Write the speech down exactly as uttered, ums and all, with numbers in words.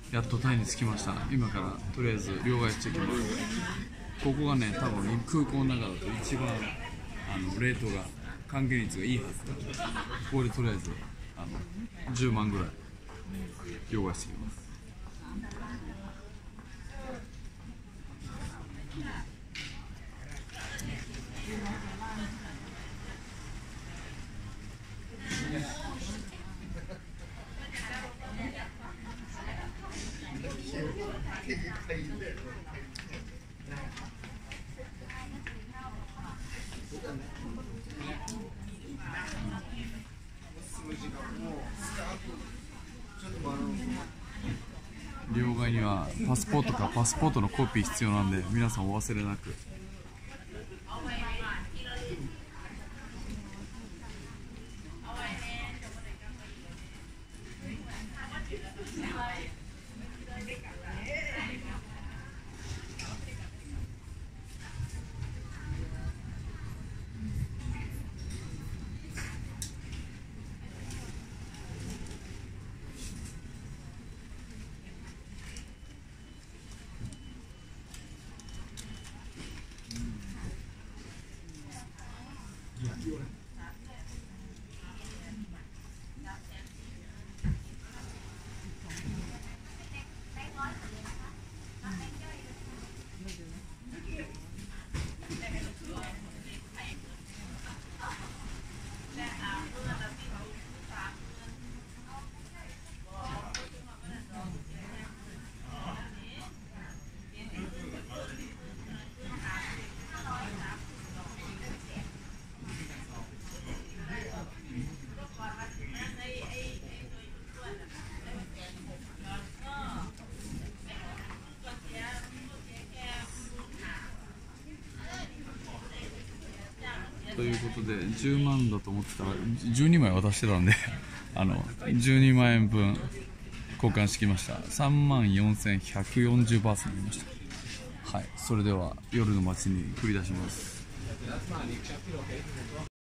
やっとタイに着きました。今からとりあえず両替してきます。ここがね、多分空港の中だと一番あのレートが還元率がいいはずだ。ここでとりあえずあのじゅうまんぐらい両替してきます。両替にはパスポートかパスポートのコピー必要なんで、皆さんお忘れなく。ということでじゅうまんだと思ってたらじゅうにまい渡してたんであのじゅうにまんえんぶん交換してきました。さんまんよんせんひゃくよんじゅうバーツになりました。はい、それでは夜の街に繰り出します。